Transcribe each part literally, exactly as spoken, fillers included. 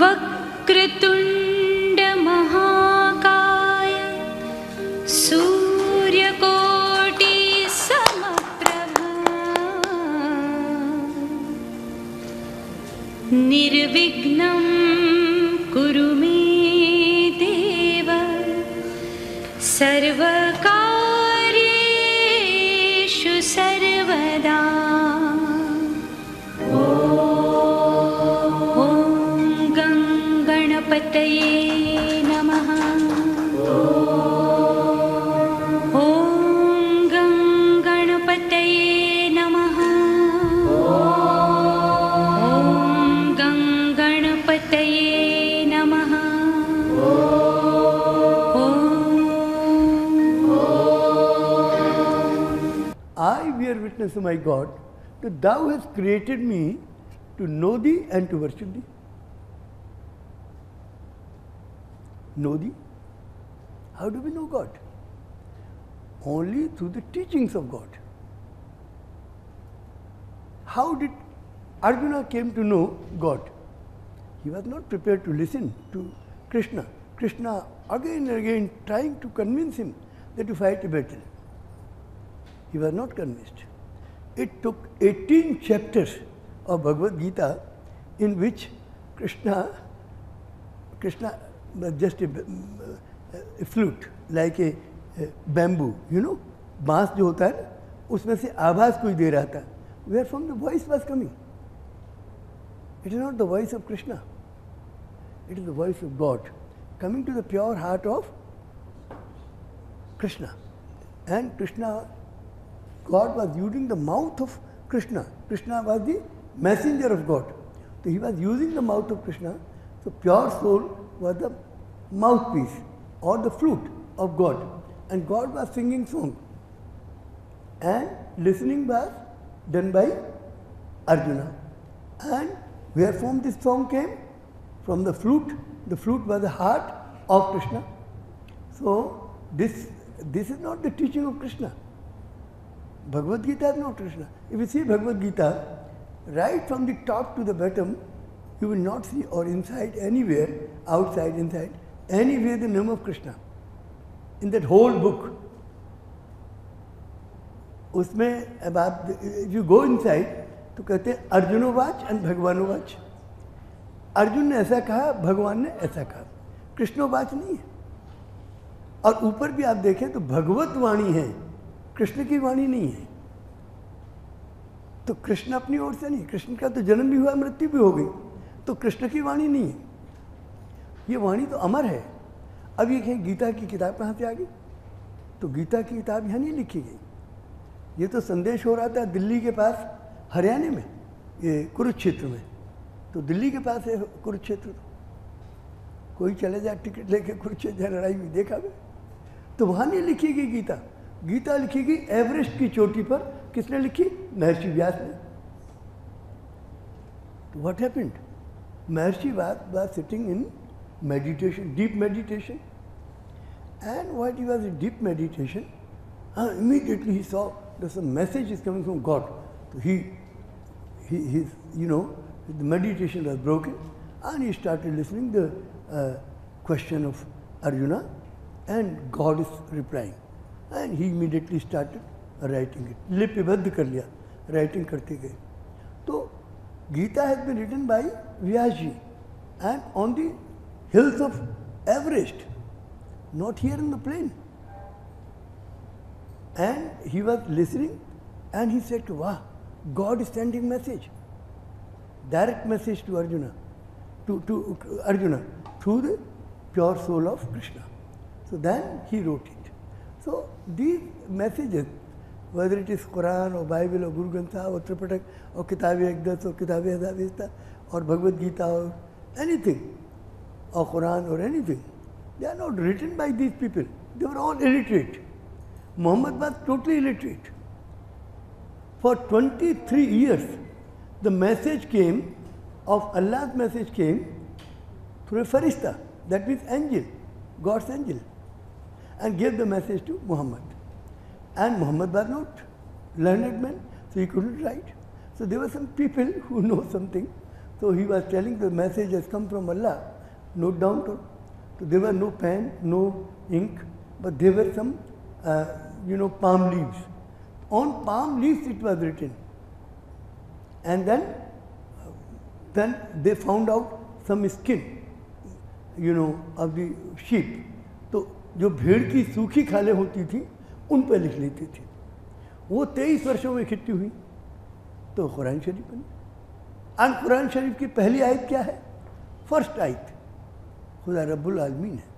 वक्रतुंड महाकाय सूर्यकोटि समप्रभा निर्विघ्नं कुरु मे देव सर्वकार्येषु सर्वदा। गणपतये नमः। ॐ गं गणपतये नमः। ॐ गं गणपतये नमः। I bear witness, O my God, that Thou hast created me to know Thee and to worship Thee. Know Thee? How do we know God? Only through the teachings of God. How did Arjuna came to know God? He was not prepared to listen to Krishna. Krishna again and again trying to convince him that to fight a battle. He was not convinced. It took eighteen chapters of Bhagavad Gita in which Krishna, Krishna was just a, a flute, like a, a bamboo, you know, बांस जो होता है उसमें से आवाज कोई दे रहा था. Where from the voice was coming? It is not the voice of Krishna. It is the voice of God coming to the pure heart of Krishna. And Krishna, God was using the mouth of Krishna. Krishna was the messenger of God. So he was using the mouth of Krishna. So pure soul was the mouthpiece or the flute of God. And God was singing song. And listening was done by Arjuna. And where from this song came? From the flute. The flute was the heart of Krishna. So this, this is not the teaching of Krishna. Bhagavad Gita is not Krishna. If you see Bhagavad Gita, right from the top to the bottom, you will not see, or inside, anywhere, outside, inside, anywhere the name of Krishna. In that whole book. उसमें अब आप, if you go inside, तो कहते हैं अर्जुनोवाच and भगवानोवाच. Arjun ने ऐसा कहा, भगवान ने ऐसा कहा. कृष्णोवाच नहीं है. और ऊपर भी आप देखें तो भगवत वाणी है, कृष्ण की वाणी नहीं है. तो कृष्ण अपनी ओर से नहीं, कृष्ण का तो जन्म भी हुआ, मृत्यु भी हो गई, तो कृष्ण की वाणी नहीं है. ये वाणी तो अमर है. अब ये कहें गीता की किताब कहाँ से आ गई? तो गीता की किताब यहाँ नहीं लिखी गई. ये तो संदेश हो रहा था दिल्ली के पास, हरियाणा में, ये कुरुक्षेत्र में. तो दिल्ली के पास है कुरुक्षेत्र. कोई चले जाए टिकट लेके कुरुक्षेत्र लड़ाई भी देखा गया. तो वहाँ नहीं लिखी गई गीता. गीता लिखी गई एवरेस्ट की चोटी पर. किसने लिखी? महर्षि व्यास ने. What happened? Maharshi Vyas was sitting in meditation, deep meditation. And while he was in deep meditation, uh, immediately he saw that some message is coming from God. So he, he, his, you know, the meditation was broken, and he started listening the uh, question of Arjuna, and God is replying. And he immediately started writing it. लिपिबद्ध कर लिया, writing करते गए. तो Gita has been written by Vyas ji, and on the hills of Everest, not here in the plain. And he was listening, and he said, wow, God is sending message, direct message to Arjuna, to, to Arjuna, through the pure soul of Krishna. So then he wrote it. So these messages, whether it is Quran or Bible or Guru Granth or Tripatak or Kitab-e-Aqdas or Kitab-e-Hadavista or Bhagavad Gita or anything, or Quran or anything, they are not written by these people. They were all illiterate. Muhammad was totally illiterate. For twenty-three years, the message came, of Allah's message came through a farishta, that means angel, God's angel, and gave the message to Muhammad. And Muhammad was not learned man, so he couldn't write. So there were some people who know something, So he was telling the message has come from Allah. Note down to. So there were no pen, no ink, but there were some, uh, you know, palm leaves. On palm leaves it was written. And then, then they found out some skin, you know, of the sheep. तो जो भेड़ की सूखी खालें होती थी उन पर लिख लेते थे. वो तेईस वर्षों में इकट्ठी हुई तो कुरान शरीफ बनी. और कुरान शरीफ की पहली आयत क्या है? फर्स्ट आयत खुदा रब्बुल आलमीन है.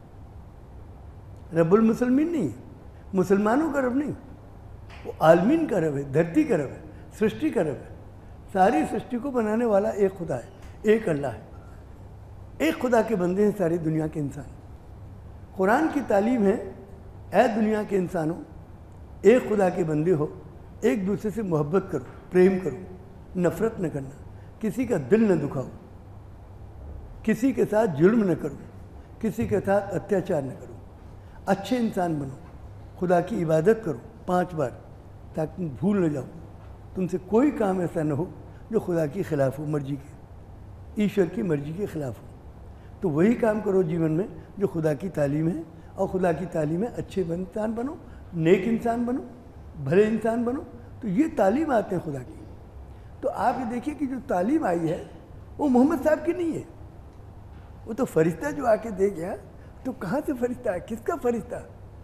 रब्बुल मुसलमीन नहीं है, मुसलमानों का रब नहीं, वो आलमीन का रब है, धरती का रब है, सृष्टि का रब है. सारी सृष्टि को बनाने वाला एक खुदा है, एक अल्लाह है. एक खुदा के बंदे हैं सारी दुनिया के इंसान. कुरान की तालीम है, ऐ दुनिया के इंसानों, एक खुदा के बंदे हो, एक दूसरे से मोहब्बत करो, प्रेम करो, नफ़रत न करना, किसी का दिल न दुखाओ, किसी के साथ जुल्म न करो, किसी के साथ अत्याचार न करो, अच्छे इंसान बनो, खुदा की इबादत करो पांच बार ताकि तुम भूल न जाओ. तुमसे कोई काम ऐसा न हो जो खुदा की खिलाफ हो, मर्जी के, ईश्वर की मर्जी के खिलाफ हो. तो वही काम करो जीवन में जो खुदा की तालीम है. और खुदा की तालीम है अच्छे इंसान बनो, नेक इंसान बनो, भले इंसान बनो. तो ये तालीम आते हैं खुदा की. तो आप ये देखिए कि जो तालीम आई है वो मोहम्मद साहब की नहीं है. वो तो फरिश्ता जो आके दे गया. तो कहाँ से फरिश्ता है, किसका फरिश्ता?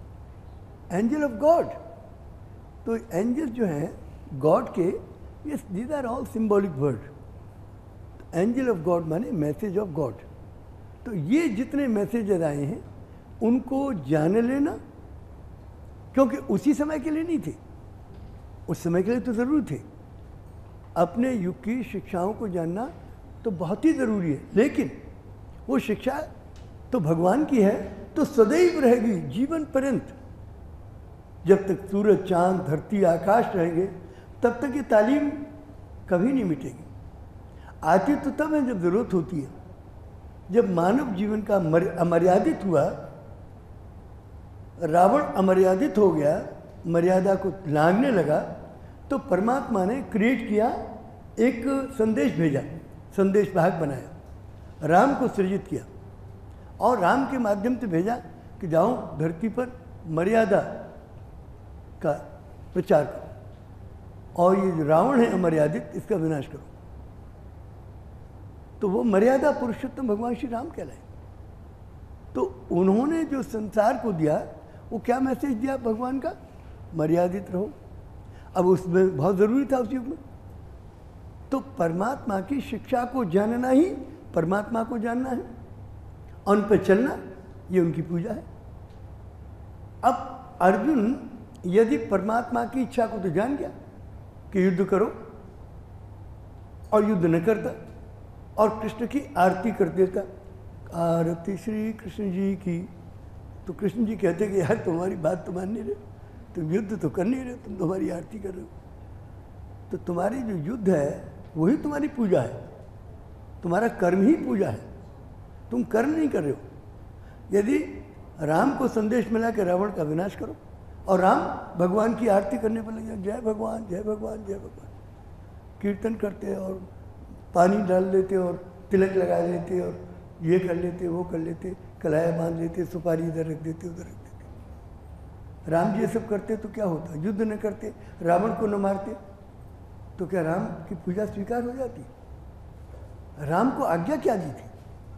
Angel of God. तो एंजल जो हैं गॉड के, ये these are all symbolic word. Angel of God माने मैसेज ऑफ गॉड. तो ये जितने मैसेजेस आए हैं उनको जान लेना, क्योंकि उसी समय के लिए नहीं थे, उस समय के लिए तो ज़रूर थे. अपने युग की शिक्षाओं को जानना तो बहुत ही ज़रूरी है, लेकिन वो शिक्षा तो भगवान की है तो सदैव रहेगी, जीवन पर्यंत. जब तक सूरज, चांद, धरती, आकाश रहेंगे तब तक ये तालीम कभी नहीं मिटेगी. आती तो तब है जब ज़रूरत होती है. जब मानव जीवन का अमर्यादित हुआ, रावण अमर्यादित हो गया, मर्यादा को लांघने लगा, तो परमात्मा ने क्रिएट किया, एक संदेश भेजा, संदेश वाहक बनाया, राम को सृजित किया और राम के माध्यम से भेजा कि जाओ धरती पर मर्यादा का प्रचार करो और ये जो रावण है अमर्यादित, इसका विनाश करो. तो वो मर्यादा पुरुषोत्तम भगवान श्री राम कहलाए. तो उन्होंने जो संसार को दिया वो क्या मैसेज दिया भगवान का? मर्यादित रहो. अब उसमें बहुत ज़रूरी था उस युग में. तो परमात्मा की शिक्षा को जानना ही परमात्मा को जानना है, उन पर चलना ये उनकी पूजा है. अब अर्जुन यदि परमात्मा की इच्छा को तो जान गया कि युद्ध करो और युद्ध न करता और कृष्ण की आरती कर देता, आरती श्री कृष्ण जी की, तो कृष्ण जी कहते कि यार तुम्हारी बात तो मान नहीं रहे, तुम युद्ध तो कर नहीं रहे, तुम तुम्हारी आरती कर रहे हो. तो तुम्हारी जो युद्ध है वही तुम्हारी पूजा है, तुम्हारा कर्म ही पूजा है, तुम कर्म नहीं कर रहे हो. यदि राम को संदेश मिला कि रावण का विनाश करो और राम भगवान की आरती करने पर लग जाए, जय भगवान जय भगवान जय भगवान, कीर्तन करते और पानी डाल लेते और तिलक लगा लेते और ये कर लेते वो कर लेते, कलाया बांध लेते, सुपारी इधर रख देते उधर रख देते. राम जी ये सब करते तो क्या होता? युद्ध न करते, रावण को न मारते, तो क्या राम की पूजा स्वीकार हो जाती? राम को आज्ञा क्या दी थी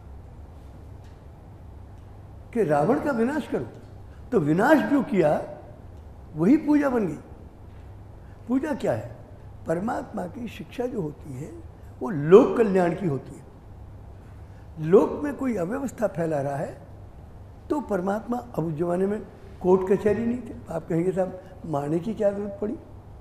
कि रावण का विनाश करो, तो विनाश जो किया वही पूजा बन गई. पूजा क्या है? परमात्मा की शिक्षा जो होती है वो लोक कल्याण की होती है. लोक में कोई अव्यवस्था फैला रहा है तो परमात्मा, अब उस जमाने में कोर्ट कचहरी नहीं थे, आप कहेंगे साहब मारने की क्या जरूरत पड़ी?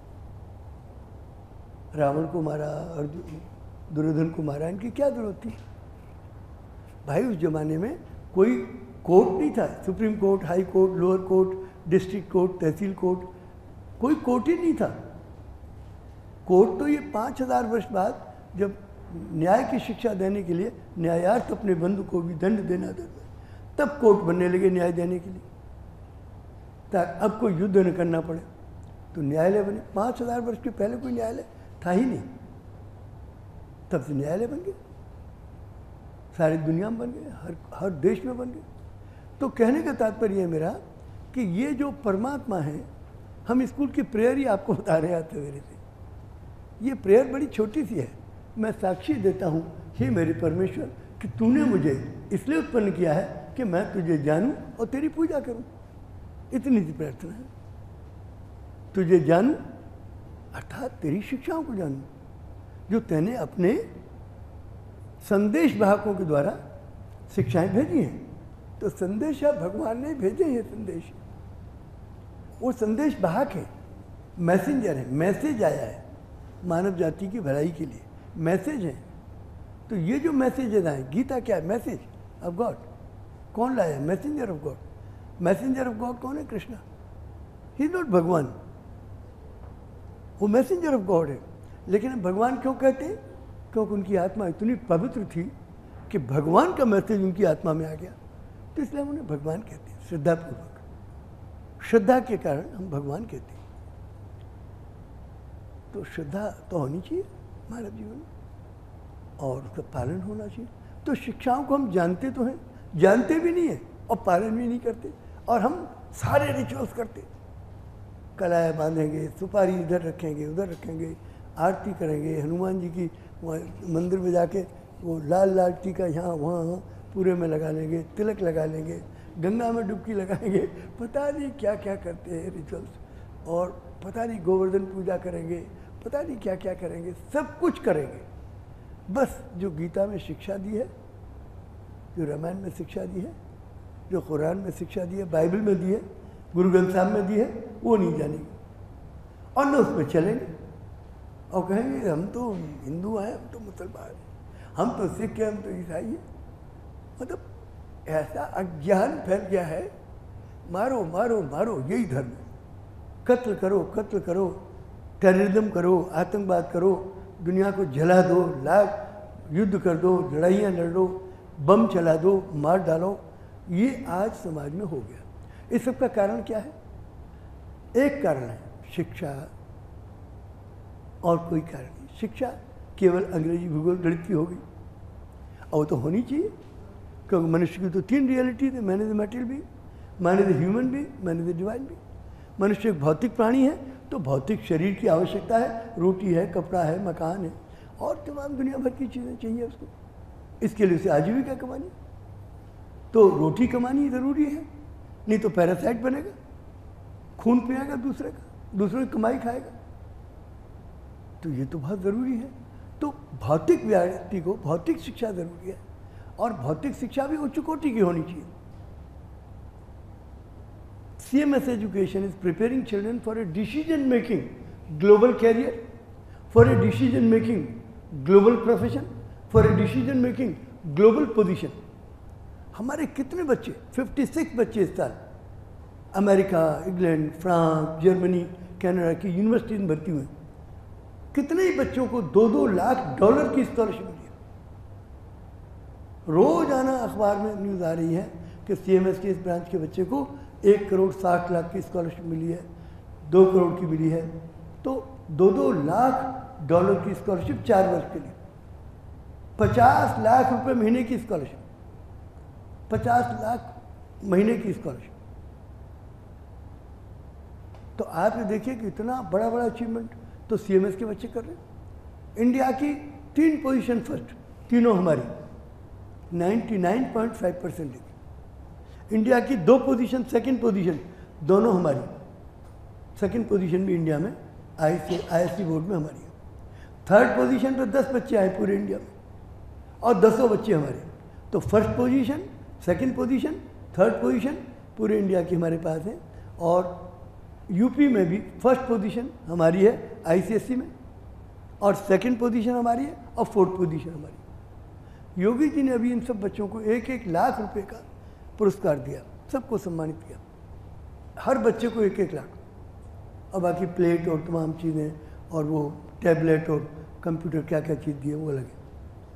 रावण को मारा और दुर्योधन को मारा, इनकी क्या जरूरत थी? भाई उस जमाने में कोई कोर्ट नहीं था, supreme court, high court, lower court, district court, tehsil court, कोई कोर्ट ही नहीं था. कोर्ट तो ये पाँच हजार वर्ष बाद जब न्याय की शिक्षा देने के लिए न्यायार्थ अपने बंधु को भी दंड देना था, तब कोर्ट बनने लगे न्याय देने के लिए, ताकि अब कोई युद्ध न करना पड़े. तो न्यायालय बने. पाँच हजार वर्ष के पहले कोई न्यायालय था ही नहीं, तब से न्यायालय बन गए. सारी दुनिया में बन गए, हर हर देश में बन गए। तो कहने का तात्पर्य है मेरा कि ये जो परमात्मा है, हम स्कूल की प्रेयर ही आपको बता रहे आते मेरे से। ये प्रेयर बड़ी छोटी सी है। मैं साक्षी देता हूँ, हे मेरे परमेश्वर, कि तूने मुझे इसलिए उत्पन्न किया है कि मैं तुझे जानूं और तेरी पूजा करूं। इतनी सी प्रार्थना है। तुझे जानूं अर्थात तेरी शिक्षाओं को जानूं, जो तैने अपने संदेश वाहकों के द्वारा शिक्षाएं भेजी हैं। तो संदेश भगवान ने भेजे हैं संदेश, वो संदेश वाहक है, मैसेंजर है, मैसेज आया है मानव जाति की भलाई के लिए, मैसेज है। तो ये जो मैसेज आए, गीता क्या है? Message of God. कौन लाया? Messenger of God. Messenger of God कौन है? कृष्णा। ही इज नॉट भगवान, वो मैसेंजर ऑफ गॉड है। लेकिन भगवान क्यों कहते हैं? क्योंकि उनकी आत्मा इतनी पवित्र थी कि भगवान का मैसेज उनकी आत्मा में आ गया, तो इसलिए हम उन्हें भगवान कहते हैं, श्रद्धापूर्वक। श्रद्धा के कारण हम भगवान कहते हैं। तो श्रद्धा तो होनी चाहिए मानव जीवन में, और उसका पालन होना चाहिए। तो शिक्षाओं को हम जानते तो हैं, जानते भी नहीं है और पालन भी नहीं करते, और हम सारे रिचुअल्स करते। कलाएँ बांधेंगे, सुपारी इधर रखेंगे, उधर रखेंगे, आरती करेंगे, हनुमान जी की मंदिर में जाके वो लाल लाल टीका यहाँ वहाँ पूरे में लगा लेंगे, तिलक लगा लेंगे, गंगा में डुबकी लगाएंगे, पता नहीं क्या क्या करते हैं रिचुअल्स, और पता नहीं गोवर्धन पूजा करेंगे, पता नहीं क्या क्या करेंगे, सब कुछ करेंगे। बस जो गीता में शिक्षा दी है, जो रामायण में शिक्षा दी है, जो कुरान में शिक्षा दी है, बाइबल में दी है, गुरु ग्रंथ साहब में दी है, वो नहीं जानेंगे और न उस पर चलेंगे और कहेंगे हम तो हिंदू हैं, हम तो मुसलमान हैं, हम तो सिख हैं, हम तो ईसाई हैं। मतलब ऐसा अज्ञान फैल गया है, मारो मारो मारो, यही धर्म है। कत्ल करो कत्ल करो, टेररिज्म करो, आतंकवाद करो, दुनिया को जला दो, लाख युद्ध कर दो, लड़ाइयाँ लड़ दो, बम चला दो, मार डालो। ये आज समाज में हो गया। इस सब का कारण क्या है? एक कारण है शिक्षा, और कोई कारण नहीं। शिक्षा केवल अंग्रेजी भूगोल गणित की होगी, और वो तो होनी चाहिए, क्योंकि मनुष्य की तो तीन रियलिटी है, मैन इज द मटेरियल भी, मैन इज द ह्यूमन भी, मैन इज द डिवाइन भी। मनुष्य एक भौतिक प्राणी है, तो भौतिक शरीर की आवश्यकता है, रोटी है, कपड़ा है, मकान है, और तमाम दुनिया भर की चीज़ें चाहिए उसको। इसके लिए उसे आजीविका कमानी, तो रोटी कमानी ज़रूरी है, नहीं तो पैरासाइट बनेगा, खून पिएगा दूसरे का, दूसरे की कमाई खाएगा। तो ये तो बहुत ज़रूरी है। तो भौतिक व्यक्ति को भौतिक शिक्षा ज़रूरी है, और भौतिक शिक्षा भी उच्च कोटि की होनी चाहिए। C M S education is preparing children for a decision making global career, for a decision making global profession, for a decision making global position. हमारे कितने बच्चे, छप्पन बच्चे इस साल America, England, France, Germany, Canada की यूनिवर्सिटी में भर्ती हुए। कितने ही बच्चों को दो दो लाख डॉलर की स्कॉलरशिप मिली है। रोजाना अखबार में न्यूज़ आ रही है कि सी एम एस के इस ब्रांच के बच्चे को एक करोड़ साठ लाख की स्कॉलरशिप मिली है, दो करोड़ की मिली है। तो दो दो लाख डॉलर की स्कॉलरशिप चार वर्ष के लिए, पचास लाख रुपए महीने की स्कॉलरशिप, पचास लाख महीने की स्कॉलरशिप। तो आप ये देखिए कि इतना बड़ा बड़ा अचीवमेंट तो सी एम एस के बच्चे कर रहे हैं। इंडिया की तीन पोजीशन फर्स्ट, तीनों हमारी निन्यानवे पॉइंट फाइव परसेंट। इंडिया की दो पोजीशन सेकंड पोजीशन, दोनों हमारी। सेकंड पोजीशन भी इंडिया में आई सी आई एस सी बोर्ड में हमारी है। थर्ड पोजीशन पर दस बच्चे आए पूरे इंडिया में, और दसों बच्चे हमारे। तो first position, second position, third position पूरे इंडिया की हमारे पास है। और यूपी में भी फर्स्ट पोजीशन हमारी है आई सी एस सी में, और सेकंड पोजीशन हमारी है, और फोर्थ पोजीशन हमारी। योगी जी ने अभी इन सब बच्चों को एक एक लाख रुपए का पुरस्कार दिया, सबको सम्मानित किया, हर बच्चे को एक एक लाख, और बाकी प्लेट और तमाम चीज़ें और वो टैबलेट और कंप्यूटर क्या क्या चीज़ दिए वो अलग है।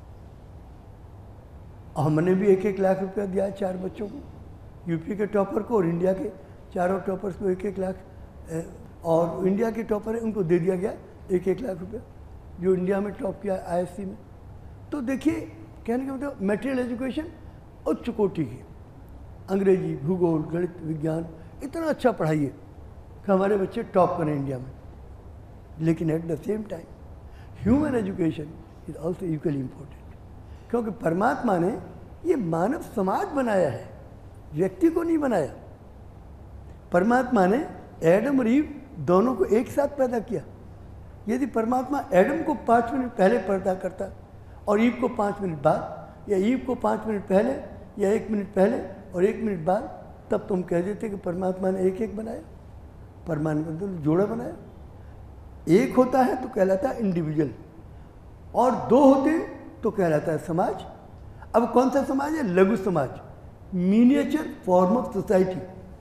और हमने भी एक एक लाख रुपया दिया है चार बच्चों को, यूपी के टॉपर को और इंडिया के चारों टॉपर्स को एक एक लाख, और इंडिया के टॉपर है उनको दे दिया गया एक एक लाख रुपया, जो इंडिया में टॉप किया आई एस सी में। तो देखिए कहने का मतलब मेटेरियल एजुकेशन उच्च कोटि की, अंग्रेजी, भूगोल, गणित, विज्ञान इतना अच्छा पढ़ाइए कि हमारे बच्चे टॉप करें इंडिया में। लेकिन at the same time human education is also equally important, क्योंकि परमात्मा ने ये मानव समाज बनाया है, व्यक्ति को नहीं बनाया। परमात्मा ने एडम और ईव दोनों को एक साथ पैदा किया। यदि परमात्मा एडम को पाँच मिनट पहले पैदा करता और ईव को पाँच मिनट बाद, या ईव को पाँच मिनट पहले या एक मिनट पहले और एक मिनट बाद, तब तुम कह देते कि परमात्मा ने एक एक बनाया। परमात्मा ने जोड़ा बनाया। एक होता है तो कहलाता है इंडिविजुअल, और दो होते तो कहलाता है समाज। अब कौन सा समाज है? लघु समाज, miniature form of society.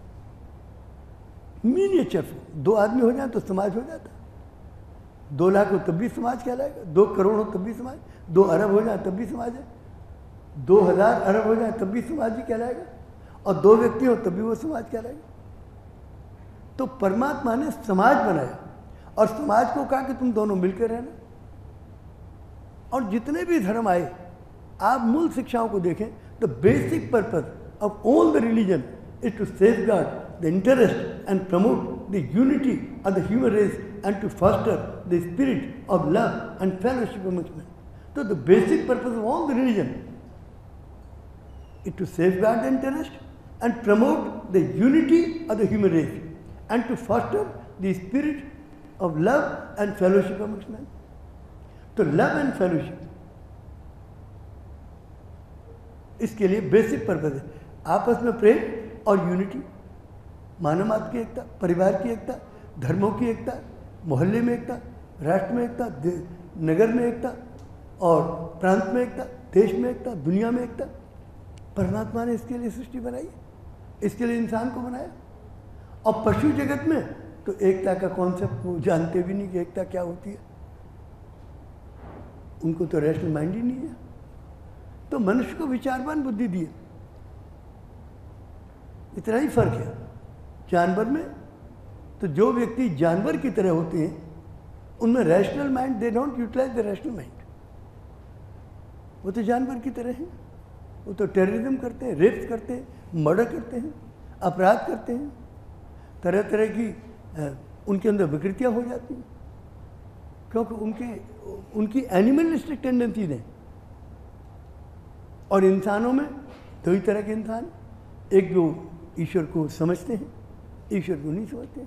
Miniature, दो आदमी हो जाए तो समाज हो जाता। दो लाख हो तब भी समाज कहलाएगा, दो करोड़ हो तब भी समाज, दो अरब हो जाए तब भी समाज है, दो हजार अरब हो जाए तब भी समाज ही कहलाएगा, और दो व्यक्ति हो तब भी वो समाज कहलाएगा। तो परमात्मा ने समाज बनाया और समाज को कहा कि तुम दोनों मिलकर रहना। और जितने भी धर्म आए, आप मूल शिक्षाओं को देखें, the basic purpose of all the religion is to safeguard the interest and promote the unity of the human race and to foster the spirit of love and fellowship amongst men. So the basic purpose of all the religion is to safeguard the interest and promote the unity of the human race and to foster the spirit of love and fellowship amongst men. तो love and fellowship इसके लिए basic purpose है, आपस में प्रेम और unity, मानववाद की एकता, परिवार की एकता, धर्मों की एकता, मोहल्ले में एकता, राष्ट्र में एकता, नगर में एकता और प्रांत में एकता, देश में एकता, दुनिया में एकता। परमात्मा ने इसके लिए सृष्टि बनाई, इसके लिए इंसान को बनाया। और पशु जगत में तो एकता का कॉन्सेप्ट वो जानते भी नहीं कि एकता क्या होती है, उनको तो रैशनल माइंड ही नहीं है। तो मनुष्य को विचारवान बुद्धि दी, इतना ही फर्क है। जानवर में तो जो व्यक्ति जानवर की तरह होते हैं उनमें rational mind, they don't utilise the rational mind. वो तो जानवर की तरह हैं, वो तो टेररिज्म करते हैं, रेप्स करते हैं, मर्डर करते हैं, अपराध करते हैं, तरह तरह की उनके अंदर विकृतियाँ हो जाती हैं, क्योंकि उनके उनकी एनिमलिस्टिक टेंडेंसीज हैं। और इंसानों में दो ही तरह के इंसान, एक जो ईश्वर को समझते हैं, ईश्वर को नहीं समझते।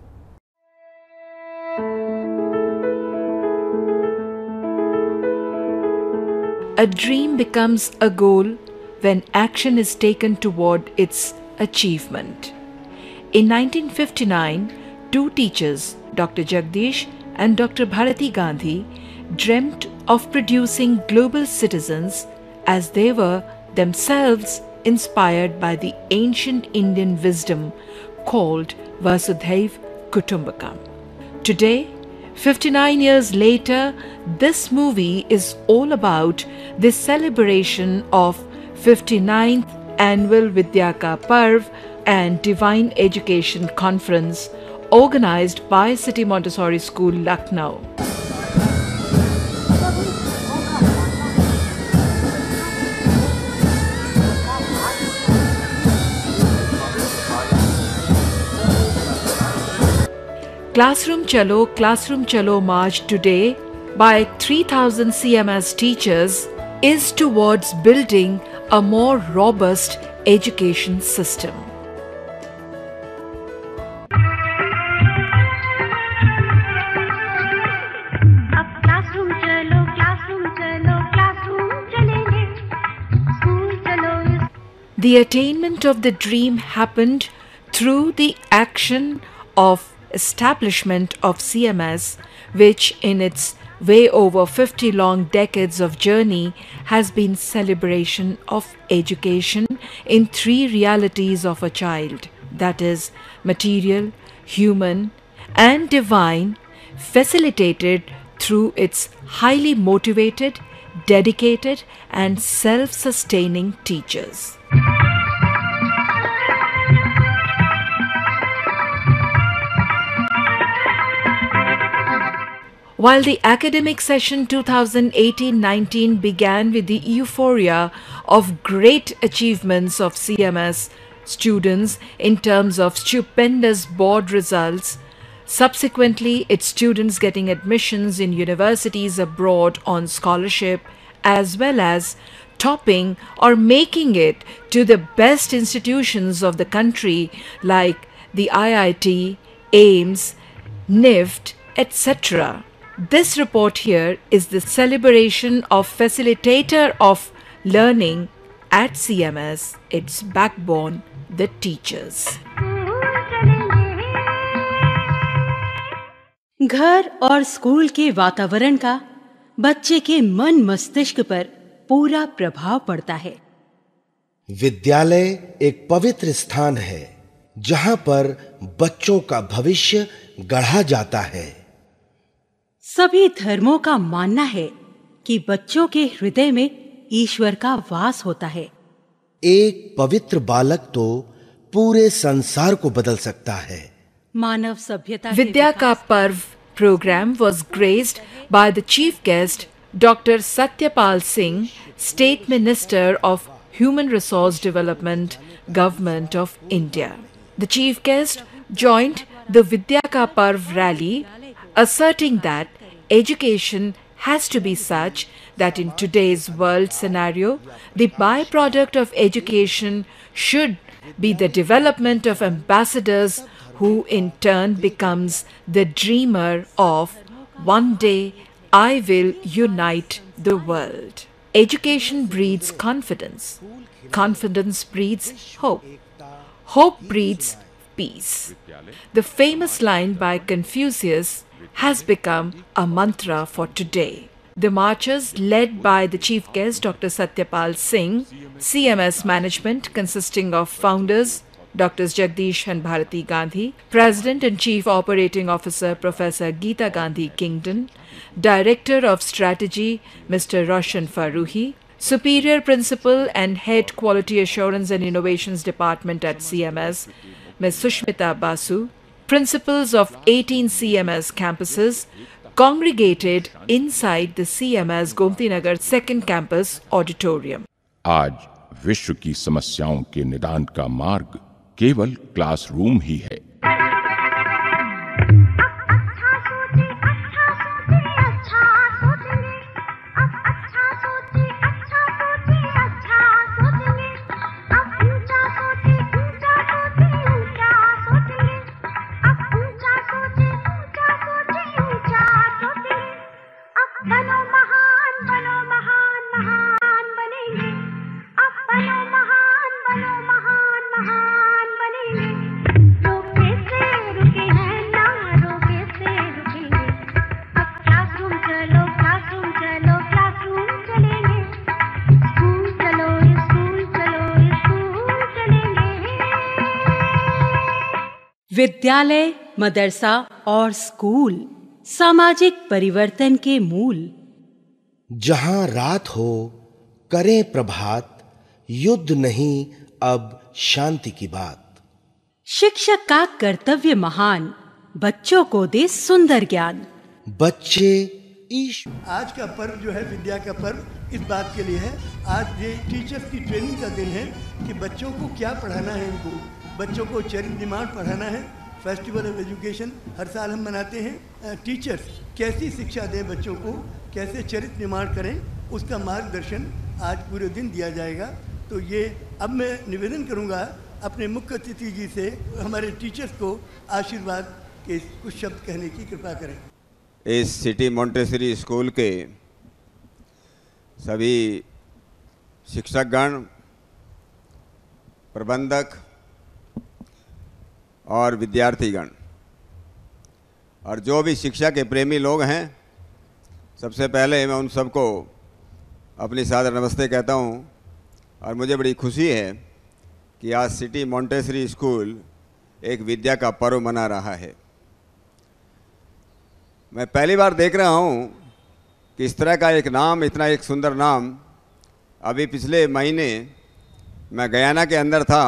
A dream becomes a goal when action is taken toward its achievement. In nineteen fifty-nine, two teachers, Doctor Jagdish and Doctor Bharati Gandhi, dreamt of producing global citizens as they were themselves inspired by the ancient Indian wisdom called Vasudhaiv Kutumbakam. Today, fifty-nine years later, this movie is all about the celebration of fifty-ninth Annual Vidyaka Parv and Divine Education Conference organized by City Montessori School, Lucknow. Classroom Chalo, Classroom Chalo March today by three thousand C M S teachers is towards building a more robust education system. The attainment of the dream happened through the action of establishment of C M S, which in its way over fifty long decades of journey has been celebration of education in three realities of a child, that is material, human and divine, facilitated through its highly motivated, dedicated and self-sustaining teachers. While the academic session twenty eighteen nineteen began with the euphoria of great achievements of C M S students in terms of stupendous board results, subsequently its students getting admissions in universities abroad on scholarship, as well as topping or making it to the best institutions of the country like the I I T, AIIMS, N I F T, et cetera. This report here is the celebration of facilitator of learning at C M S, its backbone, the teachers. घर और school के वातावरण का बच्चे के मन मस्तिष्क पर पूरा प्रभाव पड़ता है। विद्यालय एक पवित्र स्थान है जहां पर बच्चों का भविष्य गढ़ा जाता है। सभी धर्मों का मानना है कि बच्चों के हृदय में ईश्वर का वास होता है। एक पवित्र बालक तो पूरे संसार को बदल सकता है। मानव सभ्यता Vidya Ka Parv program was graced by the chief guest Doctor Satyapal Singh, State Minister of Human Resource Development, Government of India. The chief guest joined the Vidya Ka Parv rally, asserting that education has to be such that in today's world scenario, the byproduct of education should be the development of ambassadors who in turn becomes the dreamer of one day I will unite the world. Education breeds confidence. Confidence breeds hope. Hope breeds peace. The famous line by Confucius has become a mantra for today. The marchers, led by the chief guest Doctor Satyapal Singh, C M S management consisting of founders Doctors Jagdish and Bharati Gandhi, President and Chief Operating Officer Professor Geeta Gandhi Kingdon, Director of Strategy Mister Roshan Faruhi, Superior Principal and Head Quality Assurance and Innovations Department at C M S Miz Sushmita Basu, Principals of eighteen C M S campuses congregated inside the C M S Gomti Nagar second campus auditorium. आज विश्व की समस्याओं के निदान का मार्ग केवल classroom ही है। विद्यालय, मदरसा और स्कूल सामाजिक परिवर्तन के मूल। जहां रात हो करें प्रभात, युद्ध नहीं अब शांति की बात। शिक्षक का कर्तव्य महान, बच्चों को दे सुंदर ज्ञान। बच्चे ईश आज का पर्व जो है विद्या का पर्व इस बात के लिए है। आज ये टीचर्स की ट्रेनिंग का दिन है कि बच्चों को क्या पढ़ाना है। इनको बच्चों को चरित्र निर्माण पढ़ाना है। फेस्टिवल ऑफ एजुकेशन हर साल हम मनाते हैं। टीचर्स कैसी शिक्षा दें बच्चों को, कैसे चरित्र निर्माण करें, उसका मार्गदर्शन आज पूरे दिन दिया जाएगा। तो ये अब मैं निवेदन करूंगा अपने मुख्य अतिथि जी से, हमारे टीचर्स को आशीर्वाद के कुछ शब्द कहने की कृपा करें। इस सिटी मोंटेसरी स्कूल के सभी शिक्षकगण, प्रबंधक और विद्यार्थीगण और जो भी शिक्षा के प्रेमी लोग हैं, सबसे पहले मैं उन सबको अपनी सादर नमस्ते कहता हूं। और मुझे बड़ी खुशी है कि आज सिटी मोंटेसरी स्कूल एक विद्या का पर्व मना रहा है। मैं पहली बार देख रहा हूं कि इस तरह का एक नाम, इतना एक सुंदर नाम। अभी पिछले महीने मैं गयाना के अंदर था।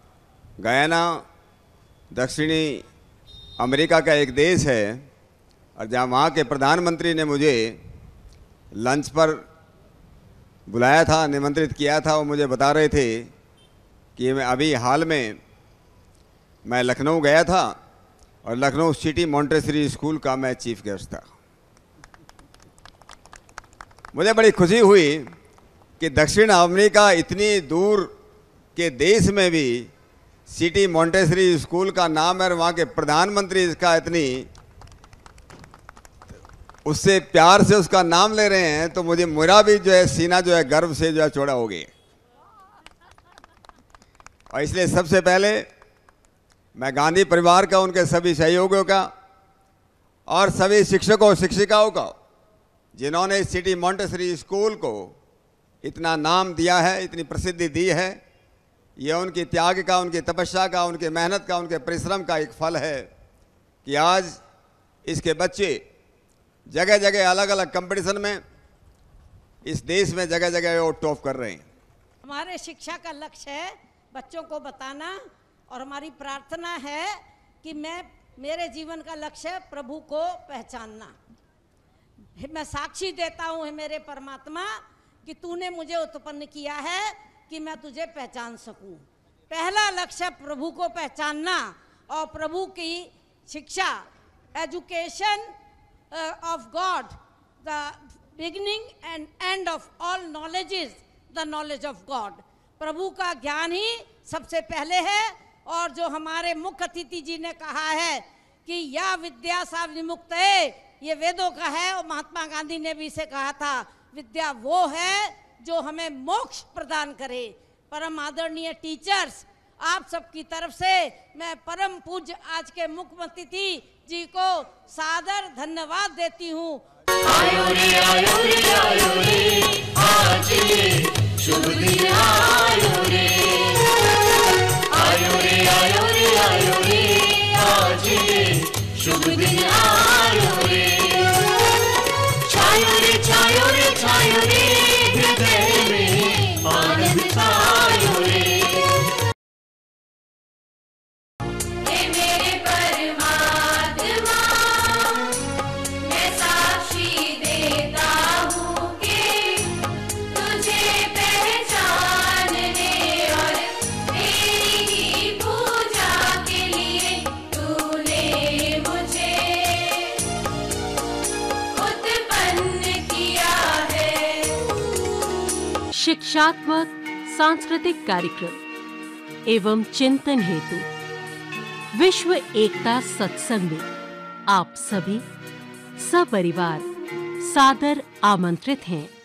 गयाना दक्षिणी अमेरिका का एक देश है और जहाँ वहाँ के प्रधानमंत्री ने मुझे लंच पर बुलाया था, निमंत्रित किया था, वो मुझे बता रहे थे कि मैं अभी हाल में मैं लखनऊ गया था और लखनऊ सिटी मॉन्टेसरी स्कूल का मैं चीफ गेस्ट था। मुझे बड़ी खुशी हुई कि दक्षिण अमेरिका इतनी दूर के देश में भी सिटी मॉन्टेसरी स्कूल का नाम है और वहाँ के प्रधानमंत्री इसका इतनी उससे प्यार से उसका नाम ले रहे हैं, तो मुझे मेरा भी जो है सीना जो है गर्व से जो है चौड़ा हो गया। और इसलिए सबसे पहले मैं गांधी परिवार का, उनके सभी सहयोगियों का और सभी शिक्षकों शिक्षिकाओं का जिन्होंने इस सिटी मॉन्टेसरी स्कूल को इतना नाम दिया है, इतनी प्रसिद्धि दी है, यह उनकी त्याग का, उनकी तपस्या का, उनकी मेहनत का, उनके परिश्रम का एक फल है कि आज इसके बच्चे जगह जगह अलग अलग कंपटीशन में इस देश में जगह जगह वो टॉप कर रहे हैं। हमारे शिक्षा का लक्ष्य है बच्चों को बताना, और हमारी प्रार्थना है कि मैं मेरे जीवन का लक्ष्य है प्रभु को पहचानना। मैं साक्षी देता हूँ हे मेरे परमात्मा कि तूने मुझे उत्पन्न किया है कि मैं तुझे पहचान सकूं। पहला लक्ष्य प्रभु को पहचानना और प्रभु की शिक्षा, education of God, the beginning and end of all knowledge is the knowledge of God. प्रभु का ज्ञान ही सबसे पहले है। और जो हमारे मुख्य अतिथि जी ने कहा है कि या विद्या सा विमुक्त है, ये वेदों का है, और महात्मा गांधी ने भी इसे कहा था, विद्या वो है जो हमें मोक्ष प्रदान करे। परम आदरणीय टीचर्स, आप सबकी तरफ से मैं परम पूज्य आज के मुख्य अतिथि जी को सादर धन्यवाद देती हूँ। आयो रे आयो रे आयो रे आज ये शुभ दिन आयो रे, आयो रे आयो रे आयो रे आज ये शुभ दिन आयो रे। छायो रे छायो रे छायो रे हृदय में आनंद छायो रे। हे मेरे परमात्मा, मैं साक्षी देता हूँ कि तुझे पहचानने और तेरी ही पूजा के लिए तूने मुझे उत्पन्न किया है। शिक्षात्मक सांस्कृतिक कार्यक्रम एवं चिंतन हेतु विश्व एकता सत्संग में आप सभी सपरिवार सादर आमंत्रित हैं।